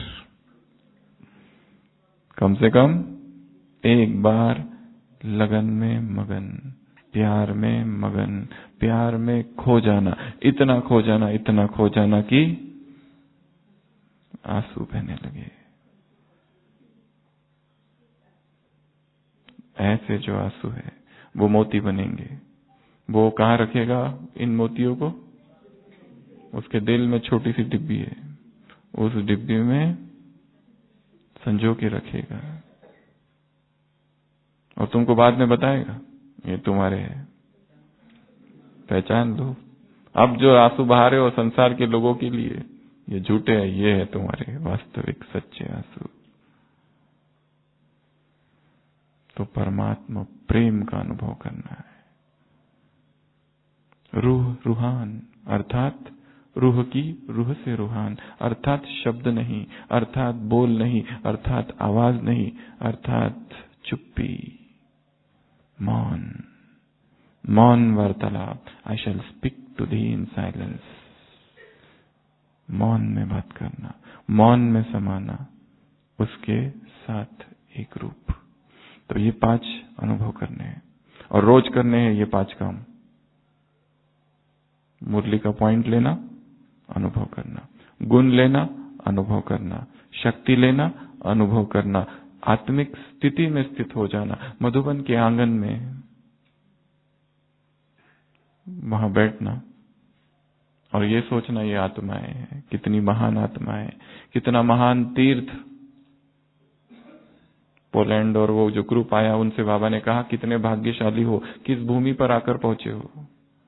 कम से कम एक बार लगन में मगन, प्यार में मगन, प्यार में खो जाना, इतना खो जाना, इतना खो जाना कि आंसू बहने लगे। ऐसे जो आंसू है वो मोती बनेंगे। वो कहाँ रखेगा इन मोतियों को? उसके दिल में छोटी सी डिब्बी है, उस डिब्बी में संजो के रखेगा और तुमको बाद में बताएगा ये तुम्हारे हैं, पहचान लो। अब जो आंसू बहा रहे हो संसार के लोगों के लिए, ये झूठे हैं, ये है तुम्हारे वास्तविक सच्चे आंसू। तो परमात्मा प्रेम का अनुभव करना है। रूह रूहान, अर्थात रूह की रूह से रूहान, अर्थात शब्द नहीं, अर्थात बोल नहीं, अर्थात आवाज नहीं, अर्थात चुप्पी, मौन, मौन वार्तालाप। I shall speak to thee in silence. मौन में बात करना, मौन में समाना, उसके साथ एक रूप। तो ये पांच अनुभव करने हैं और रोज करने हैं ये पांच काम। मुरली का पॉइंट लेना, अनुभव करना, गुण लेना, अनुभव करना, शक्ति लेना, अनुभव करना, आत्मिक स्थिति में स्थित हो जाना, मधुबन के आंगन में वहां बैठना और ये सोचना ये आत्माएं हैं, कितनी महान आत्माएं, कितना महान तीर्थ। पोलैंड और वो जो ग्रुप आया उनसे बाबा ने कहा कितने भाग्यशाली हो, किस भूमि पर आकर पहुंचे हो।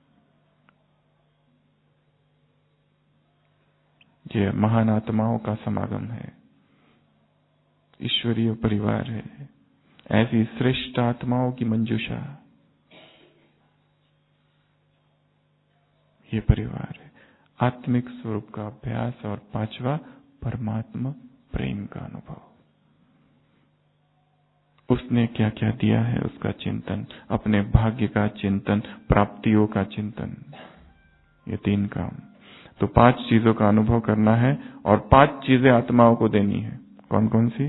ये महान आत्माओं का समागम है, ईश्वरीय परिवार है, ऐसी श्रेष्ठ आत्माओं की मंजूषा ये परिवार है। आत्मिक स्वरूप का अभ्यास और पांचवा परमात्मा प्रेम का अनुभव। उसने क्या क्या दिया है उसका चिंतन, अपने भाग्य का चिंतन, प्राप्तियों का चिंतन, ये तीन काम। तो पांच चीजों का अनुभव करना है और पांच चीजें आत्माओं को देनी है। कौन कौन सी?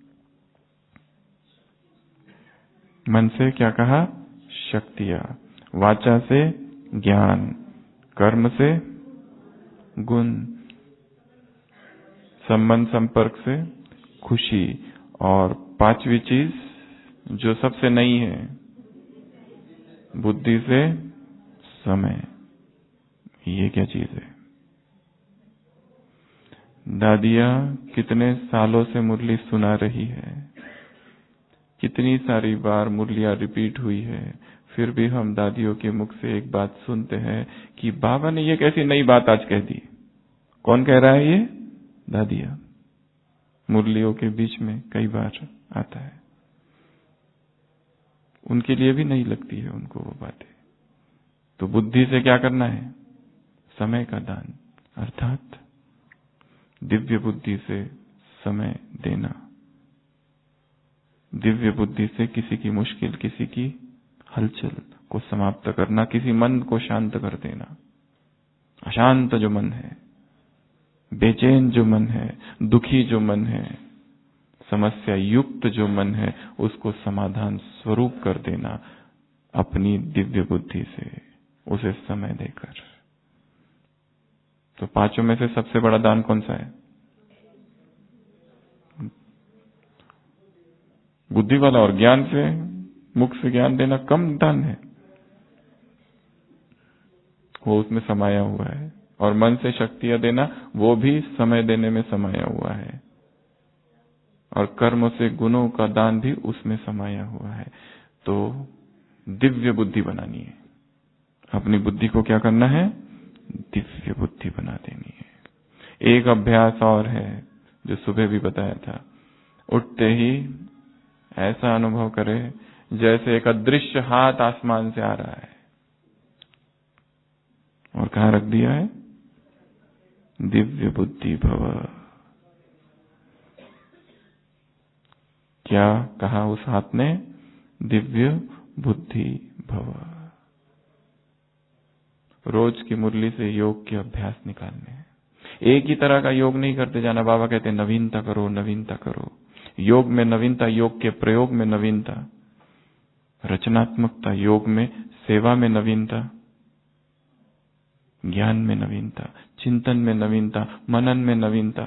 मन से क्या कहा? शक्तियां। वाचा से ज्ञान, कर्म से गुण, संबंध संपर्क से खुशी, और पांचवी चीज जो सबसे नई है, बुद्धि से समय। ये क्या चीज है? दादिया कितने सालों से मुरली सुना रही है, कितनी सारी बार मुरलियां रिपीट हुई है, फिर भी हम दादियों के मुख से एक बात सुनते हैं कि बाबा ने ये कैसी नई बात आज कह दी। कौन कह रहा है ये? दादियां। मुरलियों के बीच में कई बार आता है, उनके लिए भी नहीं लगती है उनको वो बातें। तो बुद्धि से क्या करना है? समय का दान, अर्थात दिव्य बुद्धि से समय देना, दिव्य बुद्धि से किसी की मुश्किल, किसी की हलचल को समाप्त करना, किसी मन को शांत कर देना। अशांत जो मन है, बेचैन जो मन है, दुखी जो मन है, समस्या युक्त जो मन है, उसको समाधान स्वरूप कर देना अपनी दिव्य बुद्धि से, उसे समय देकर। तो पांचों में से सबसे बड़ा दान कौन सा है? बुद्धि वाला। और ज्ञान से, मुख से ज्ञान देना कम दान है, वो उसमें समाया हुआ है। और मन से शक्तियां देना, वो भी समय देने में समाया हुआ है। और कर्म से गुणों का दान भी उसमें समाया हुआ है। तो दिव्य बुद्धि बनानी है। अपनी बुद्धि को क्या करना है? दिव्य बुद्धि बना देनी है। एक अभ्यास और है जो सुबह भी बताया था। उठते ही ऐसा अनुभव करें जैसे एक अदृश्य हाथ आसमान से आ रहा है। और कहां रख दिया है? दिव्य बुद्धि भव। क्या कहा उस हाथ ने? दिव्य बुद्धि भव। रोज की मुरली से योग के अभ्यास निकालने। एक ही तरह का योग नहीं करते जाना। बाबा कहते हैं नवीनता करो, नवीनता करो। योग में नवीनता, योग के प्रयोग में नवीनता, रचनात्मकता, योग में सेवा में नवीनता, ज्ञान में नवीनता, चिंतन में नवीनता, मनन में नवीनता।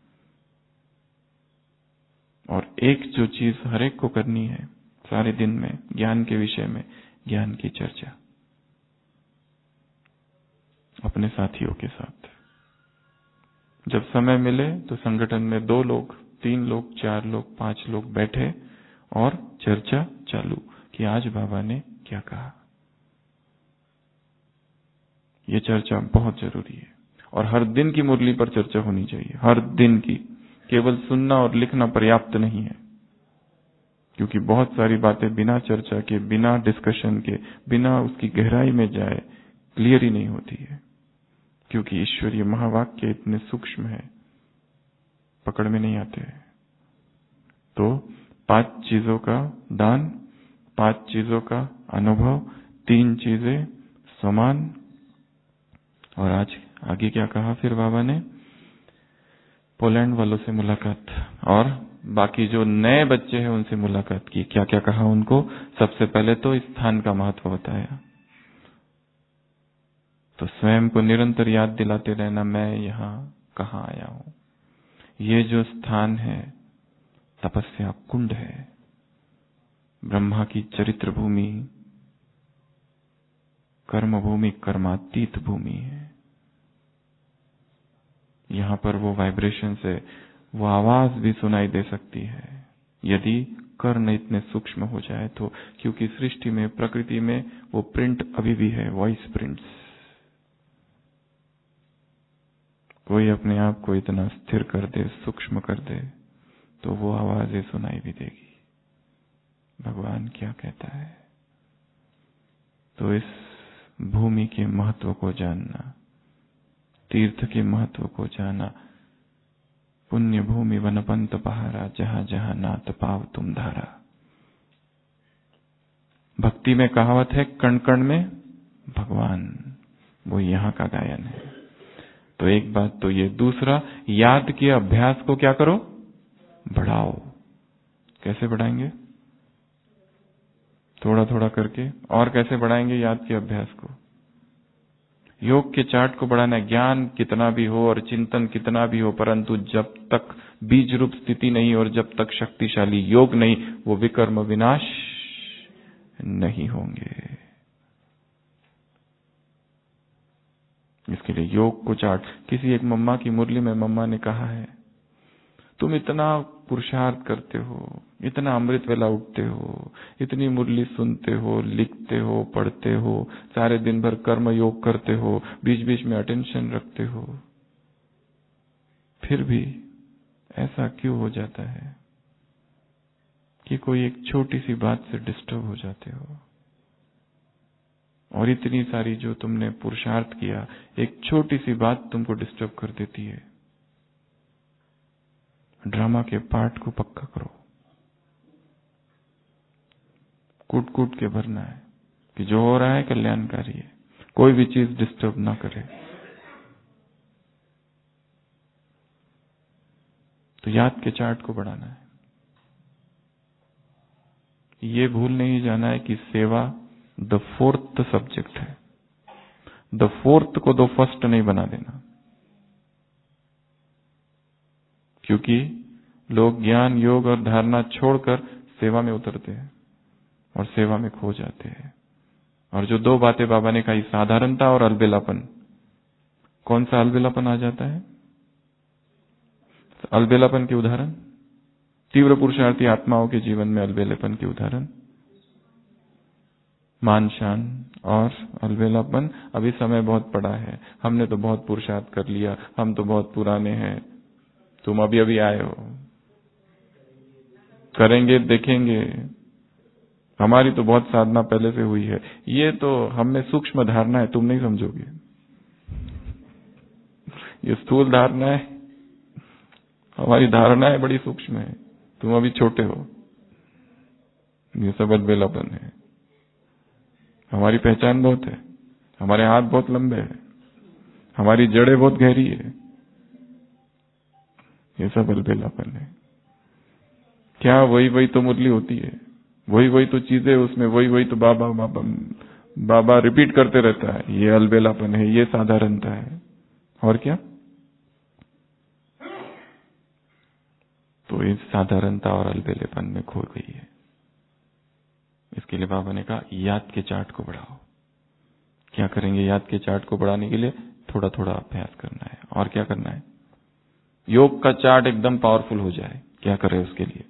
और एक जो चीज हर एक को करनी है सारे दिन में, ज्ञान के विषय में, ज्ञान की चर्चा अपने साथियों के साथ। जब समय मिले तो संगठन में दो लोग, तीन लोग, चार लोग, पांच लोग बैठे और चर्चा चालू कि आज बाबा ने क्या कहा। ये चर्चा बहुत जरूरी है। और हर दिन की मुरली पर चर्चा होनी चाहिए, हर दिन की। केवल सुनना और लिखना पर्याप्त नहीं है, क्योंकि बहुत सारी बातें बिना चर्चा के, बिना डिस्कशन के, बिना उसकी गहराई में जाए क्लियर ही नहीं होती है। क्योंकि ईश्वरीय महावाक्य इतने सूक्ष्म है, पकड़ में नहीं आते हैं। तो पांच चीजों का दान, पांच चीजों का अनुभव, तीन चीजें समान। और आज आगे क्या कहा फिर बाबा ने? पोलैंड वालों से मुलाकात और बाकी जो नए बच्चे हैं उनसे मुलाकात की। क्या क्या कहा उनको? सबसे पहले तो स्थान का महत्व बताया। तो स्वयं को निरंतर याद दिलाते रहना, मैं यहां कहां आया हूं। ये जो स्थान है तपस्या कुंड है, ब्रह्मा की चरित्र भूमि, कर्म भूमि, कर्मातीत भूमि है। यहां पर वो वाइब्रेशन से वो आवाज भी सुनाई दे सकती है यदि कर्ण इतने सूक्ष्म हो जाए तो। क्योंकि सृष्टि में, प्रकृति में वो प्रिंट अभी भी है, वॉइस प्रिंट्स। कोई अपने आप को इतना स्थिर कर दे, सूक्ष्म कर दे, तो वो आवाजें सुनाई भी देगी। भगवान क्या कहता है? तो इस भूमि के महत्व को जानना, तीर्थ के महत्व को जाना। पुण्य भूमि वनपंत पहारा, जहां जहां नात पाव तुम धारा। भक्ति में कहावत है, कण कण में भगवान। वो यहां का गायन है। तो एक बात तो ये। दूसरा, याद के अभ्यास को क्या करो? बढ़ाओ। कैसे बढ़ाएंगे? थोड़ा थोड़ा करके। और कैसे बढ़ाएंगे याद के अभ्यास को? योग के चार्ट को बढ़ाना है। ज्ञान कितना भी हो और चिंतन कितना भी हो, परंतु जब तक बीज रूप स्थिति नहीं और जब तक शक्तिशाली योग नहीं, वो विकर्म विनाश नहीं होंगे। इसके लिए योग को चार्ट। किसी एक मम्मा की मुरली में मम्मा ने कहा है, तुम इतना पुरुषार्थ करते हो, इतना अमृत वेला उठते हो, इतनी मुरली सुनते हो, लिखते हो, पढ़ते हो, सारे दिन भर कर्म योग करते हो, बीच बीच में अटेंशन रखते हो, फिर भी ऐसा क्यों हो जाता है कि कोई एक छोटी सी बात से डिस्टर्ब हो जाते हो? और इतनी सारी जो तुमने पुरुषार्थ किया, एक छोटी सी बात तुमको डिस्टर्ब कर देती है। ड्रामा के पार्ट को पक्का करो, कूट कूट के भरना है कि जो हो रहा है कल्याणकारी है, कोई भी चीज डिस्टर्ब ना करे। तो याद के चार्ट को बढ़ाना है। ये भूल नहीं जाना है कि सेवा द फोर्थ सब्जेक्ट है। द फोर्थ को दो फर्स्ट नहीं बना देना, क्योंकि लोग ज्ञान, योग और धारणा छोड़कर सेवा में उतरते हैं और सेवा में खो जाते हैं। और जो दो बातें बाबा ने कही, साधारणता और अलबेलापन, कौन सा अलबेलापन आ जाता है? अलबेलापन के उदाहरण, तीव्र पुरुषार्थी आत्माओं के जीवन में अलबेलापन के उदाहरण, मान शान और अलबेलापन। अभी समय बहुत पड़ा है, हमने तो बहुत पुरुषार्थ कर लिया, हम तो बहुत पुराने हैं, तुम अभी अभी आए हो, करेंगे देखेंगे, हमारी तो बहुत साधना पहले से हुई है। ये तो हम में सूक्ष्म धारणा है, तुम नहीं समझोगे। ये स्थूल धारणा है, हमारी धारणाएं बड़ी सूक्ष्म है, तुम अभी छोटे हो। ये सब अलबेलापन है। हमारी पहचान बहुत है, हमारे हाथ बहुत लंबे हैं, हमारी जड़ें बहुत गहरी है। ये सब अलबेलापन है। क्या वही वही तो मुरली होती है, वही वही तो चीजें, उसमें वही वही तो बाबा बाबा बाबा रिपीट करते रहता है। ये अलबेलापन है, ये साधारणता है। और क्या? तो इस साधारणता और अलबेलेपन में खो गई है। इसके लिए बाबा ने कहा याद के चार्ट को बढ़ाओ। क्या करेंगे याद के चार्ट को बढ़ाने के लिए? थोड़ा थोड़ा अभ्यास करना है। और क्या करना है? योग का चार्ट एकदम पावरफुल हो जाए। क्या करें उसके लिए?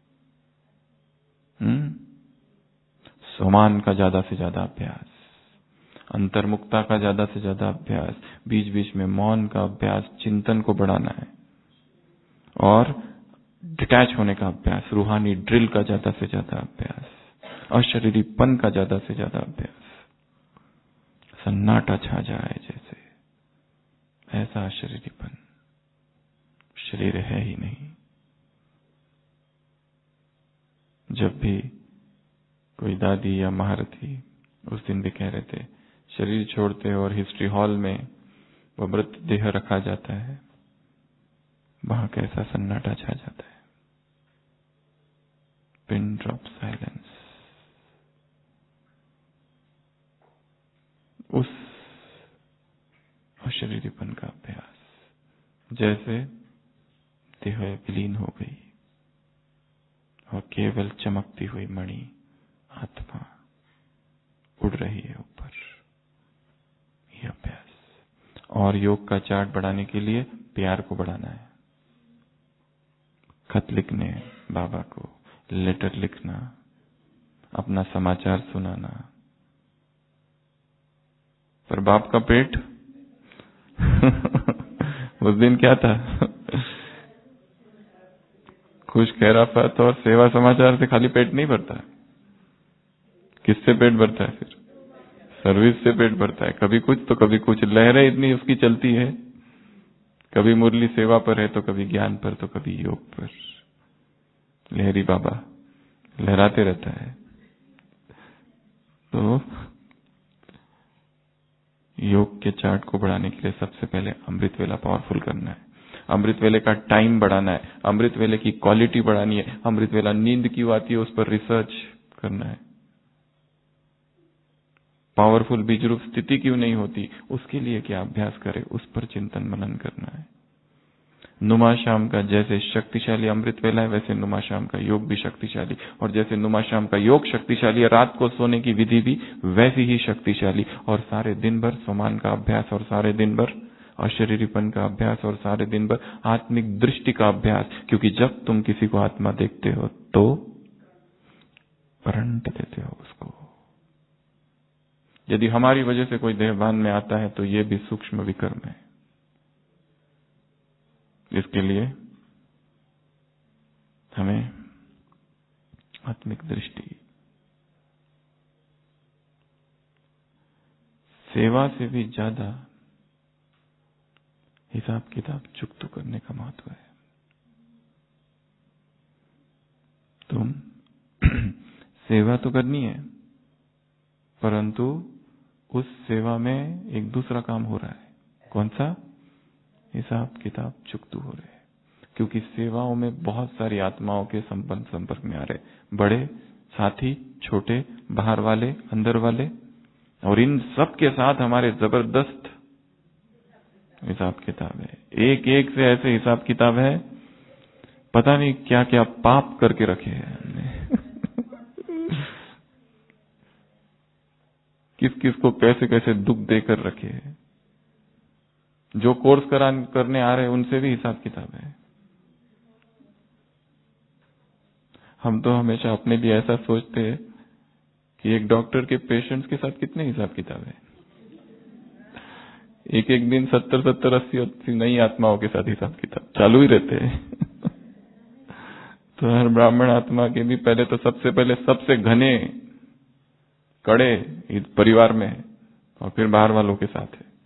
हम्म समान का ज्यादा से ज्यादा अभ्यास, अंतर्मुखता का ज्यादा से ज्यादा अभ्यास, बीच बीच में मौन का अभ्यास, चिंतन को बढ़ाना है, और डिटैच होने का अभ्यास, रूहानी ड्रिल का ज्यादा से ज्यादा अभ्यास, अशरीरीपन का ज्यादा से ज्यादा अभ्यास। सन्नाटा छा जाए जैसे, ऐसा अशरीरीपन, शरीर है ही नहीं। जब भी कोई दादी या महारथी उस दिन भी कह रहे थे, शरीर छोड़ते और हिस्ट्री हॉल में वो मृत देह रखा जाता है, वहां कैसा सन्नाटा छा जाता है। Pin drop silence. उस अशरीरीपन का अभ्यास, जैसे देह विलीन हो गई और केवल चमकती हुई मणि आत्मा उड़ रही है ऊपर। यह अभ्यास। और योग का चार्ट बढ़ाने के लिए प्यार को बढ़ाना है। खत लिखने बाबा को, लेटर लिखना, अपना समाचार सुनाना। पर बाप का पेट उस दिन क्या था? खुश खैराफत और सेवा समाचार से खाली पेट नहीं भरता। किससे पेट भरता है? फिर सर्विस से पेट भरता है। कभी कुछ तो कभी कुछ। लहरें इतनी उसकी चलती है, कभी मुरली सेवा पर है तो कभी ज्ञान पर तो कभी योग पर। लहरी बाबा लहराते रहता है। तो योग के चार्ट को बढ़ाने के लिए सबसे पहले अमृत वेला पावरफुल करना है। अमृत वेले का टाइम बढ़ाना है, अमृत वेले की क्वालिटी बढ़ानी है। अमृत वेला नींद क्यों आती है उस पर रिसर्च करना है। पावरफुल बीज रूप स्थिति क्यों नहीं होती, उसके लिए क्या अभ्यास करें, उस पर चिंतन मनन करना है। नुमा शाम का जैसे शक्तिशाली अमृत वेला है, वैसे नुमा शाम का योग भी शक्तिशाली। और जैसे नुमा शाम का योग शक्तिशाली है, रात को सोने की विधि भी वैसी ही शक्तिशाली। और सारे दिन भर समान का अभ्यास और सारे दिन भर अशरीरीपन का अभ्यास और सारे दिन भर आत्मिक दृष्टि का अभ्यास। क्योंकि जब तुम किसी को आत्मा देखते हो तो करंट देते हो उसको। यदि हमारी वजह से कोई देहभान में आता है तो ये भी सूक्ष्म विकर्म है। इसके लिए हमें आत्मिक दृष्टि, सेवा से भी ज्यादा हिसाब किताब चुकता करने का महत्व है। तुम सेवा तो करनी है, परंतु उस सेवा में एक दूसरा काम हो रहा है। कौन सा? हिसाब किताब चुकतू हो रहे हैं। क्योंकि सेवाओं में बहुत सारी आत्माओं के संबंध संपर्क में आ रहे, बड़े साथी, छोटे, बाहर वाले, अंदर वाले, और इन सब के साथ हमारे जबरदस्त हिसाब किताब है। एक एक से ऐसे हिसाब किताब है, पता नहीं क्या क्या पाप करके रखे हैं हमने। किस किस को कैसे कैसे दुख देकर रखे हैं। जो कोर्स करा करने आ रहे हैं उनसे भी हिसाब किताब है। हम तो हमेशा अपने लिए ऐसा सोचते हैं कि एक डॉक्टर के पेशेंट्स के साथ कितने हिसाब किताब है। एक एक दिन सत्तर सत्तर अस्सी अस्सी नई आत्माओं के साथ हिसाब किताब चालू ही रहते हैं। तो हर ब्राह्मण आत्मा के भी पहले तो सबसे पहले सबसे घने कड़े इस परिवार में है, और फिर बाहर वालों के साथ है।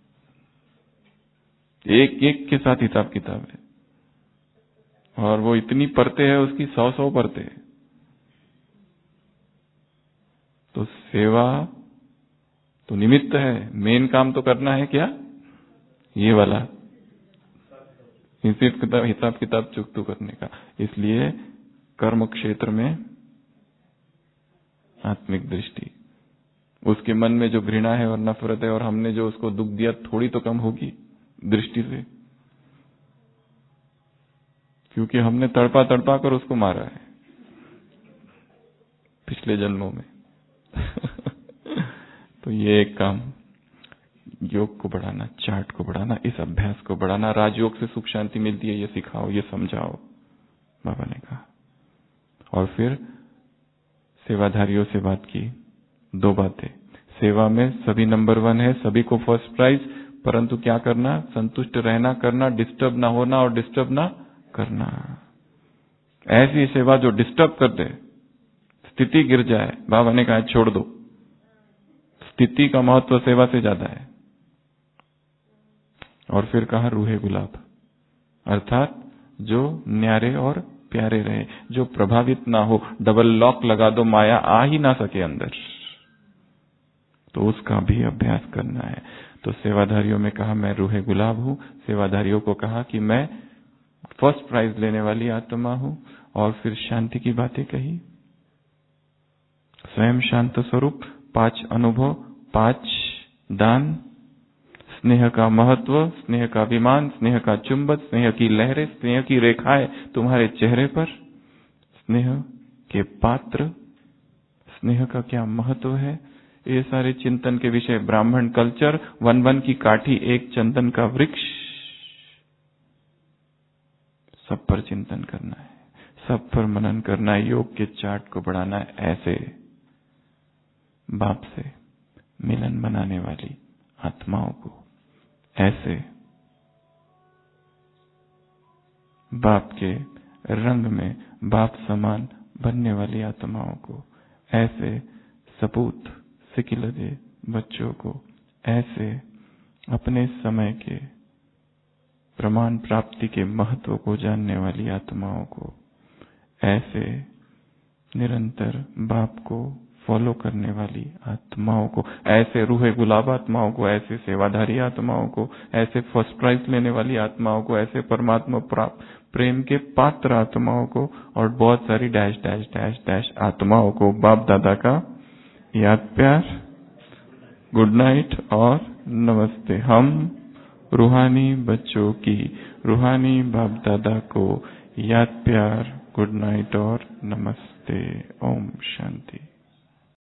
एक एक के साथ हिसाब किताब है, और वो इतनी परतें है उसकी, सौ सौ परतें है। तो सेवा तो निमित्त है, मेन काम तो करना है क्या? ये वाला हिसाब किताब चुकतू करने का। इसलिए कर्म क्षेत्र में आत्मिक दृष्टि, उसके मन में जो घृणा है और नफरत है और हमने जो उसको दुख दिया, थोड़ी तो कम होगी दृष्टि से, क्योंकि हमने तड़पा तड़पा कर उसको मारा है पिछले जन्मों में। तो ये एक काम, योग को बढ़ाना, चार्ट को बढ़ाना, इस अभ्यास को बढ़ाना। राजयोग से सुख शांति मिलती है, ये सिखाओ, ये समझाओ, बाबा ने कहा। और फिर सेवाधारियों से बात की। दो बातें, सेवा में सभी नंबर वन है, सभी को फर्स्ट प्राइज, परंतु क्या करना? संतुष्ट रहना, करना, डिस्टर्ब ना होना और डिस्टर्ब ना करना। ऐसी सेवा जो डिस्टर्ब कर दे, स्थिति गिर जाए, बाबा ने कहा छोड़ दो। स्थिति का महत्व सेवा से ज्यादा है। और फिर कहा रूहे गुलाब, अर्थात जो न्यारे और प्यारे रहे, जो प्रभावित ना हो। डबल लॉक लगा दो, माया आ ही ना सके अंदर, तो उसका भी अभ्यास करना है। तो सेवाधारियों में कहा मैं रूहे गुलाब हूं, सेवाधारियों को कहा कि मैं फर्स्ट प्राइज लेने वाली आत्मा हूं। और फिर शांति की बातें कही, स्वयं शांत स्वरूप, पांच अनुभव, पांच दान, स्नेह का महत्व, स्नेह का विमान, स्नेह का चुंबक, स्नेह की लहरें, स्नेह की रेखाएं तुम्हारे चेहरे पर, स्नेह के पात्र, स्नेह का क्या महत्व है, ये सारे चिंतन के विषय। ब्राह्मण कल्चर, वन वन की काठी, एक चंदन का वृक्ष, सब पर चिंतन करना है, सब पर मनन करना है, योग के चार्ट को बढ़ाना है। ऐसे बाप से मिलन बनाने वाली आत्माओं को, ऐसे बाप के रंग में बाप समान बनने वाली आत्माओं को, ऐसे सपूत सिकिलजे बच्चों को, ऐसे अपने समय के प्रमाण प्राप्ति के महत्व को जानने वाली आत्माओं को, ऐसे निरंतर बाप को फॉलो करने वाली आत्माओं को, ऐसे रूहे गुलाब आत्माओं को, ऐसे सेवाधारी आत्माओं को, ऐसे फर्स्ट प्राइज लेने वाली आत्माओं को, ऐसे परमात्मा प्राप्त प्रेम के पात्र आत्माओं को, और बहुत सारी डैश डैश डैश डैश आत्माओं को बाप दादा का याद प्यार, गुड नाइट और नमस्ते। हम रूहानी बच्चों की रूहानी बाप दादा को याद प्यार, गुड नाइट और नमस्ते। ओम शांति।